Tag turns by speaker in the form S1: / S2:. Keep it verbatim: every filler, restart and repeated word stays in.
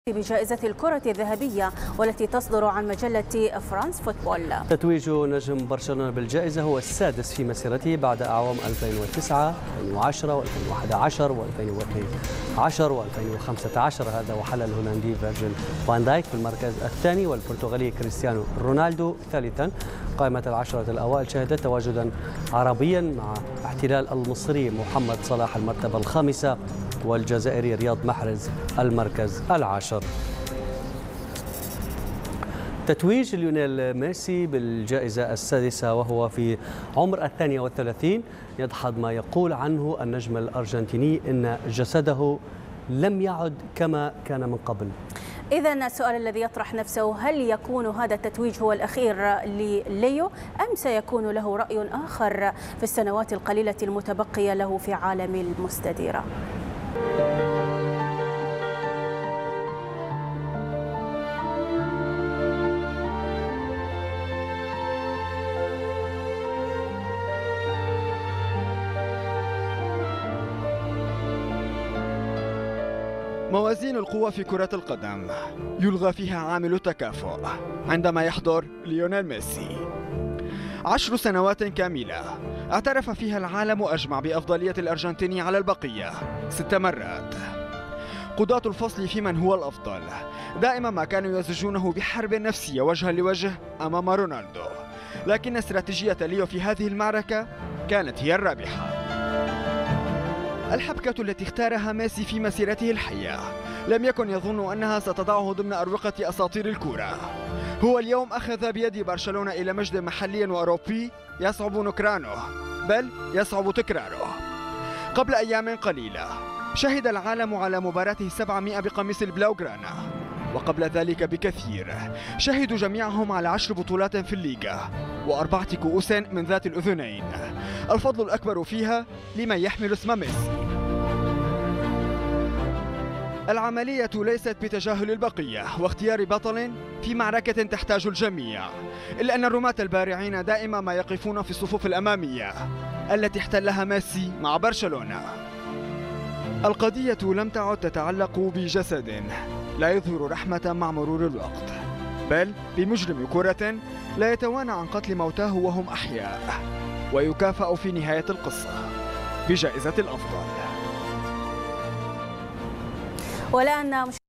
S1: بجائزة الكرة الذهبية والتي تصدر عن مجلة فرانس فوتبول.
S2: تتويج نجم برشلونة بالجائزة هو السادس في مسيرته بعد أعوام ألفين وتسعة ألفين وعشرة وألفين وأحد عشر وألفين واثني عشر وألفين وخمسة عشر. هذا وحل الهولندي فيرجيل فان دايك في المركز الثاني والبرتغالي كريستيانو رونالدو ثالثا. قائمة العشرة الأوائل شهدت تواجدا عربيا مع احتلال المصري محمد صلاح المرتبة الخامسة والجزائري رياض محرز المركز العاشر. تتويج ليونيل ميسي بالجائزة السادسة وهو في عمر الثانية والثلاثين يدحض ما يقول عنه النجم الأرجنتيني إن جسده لم يعد كما كان من قبل.
S1: إذن السؤال الذي يطرح نفسه، هل يكون هذا التتويج هو الأخير لليو أم سيكون له رأي آخر في السنوات القليلة المتبقية له في عالم المستديرة؟
S3: موازين القوة في كرة القدم يلغى فيها عامل التكافؤ عندما يحضر ليونيل ميسي. عشر سنوات كاملة اعترف فيها العالم أجمع بأفضلية الأرجنتيني على البقية ست مرات. قضاة الفصل في من هو الأفضل دائما ما كانوا يزجونه بحرب نفسية وجها لوجه أمام رونالدو، لكن استراتيجية ليو في هذه المعركة كانت هي الرابحة. الحبكة التي اختارها ميسي في مسيرته الحية لم يكن يظن أنها ستضعه ضمن أروقة أساطير الكرة. هو اليوم أخذ بيد برشلونة إلى مجد محلي وأوروبي يصعب نكرانه بل يصعب تكراره. قبل أيام قليلة شهد العالم على مباراته السبعمائة بقميص البلاوغرانا، وقبل ذلك بكثير شهدوا جميعهم على عشر بطولات في الليغا وأربعة كؤوس من ذات الأذنين، الفضل الأكبر فيها لمن يحمل اسم ميسي. العملية ليست بتجاهل البقية واختيار بطل في معركة تحتاج الجميع، إلا أن الرماة البارعين دائما ما يقفون في الصفوف الأمامية التي احتلها ميسي مع برشلونة. القضية لم تعد تتعلق بجسد لا يظهر رحمة مع مرور الوقت، بل بمجرم كرة لا يتوانى عن قتل موتاه وهم أحياء، ويكافأ في نهاية القصة بجائزة الأفضل.
S1: والآن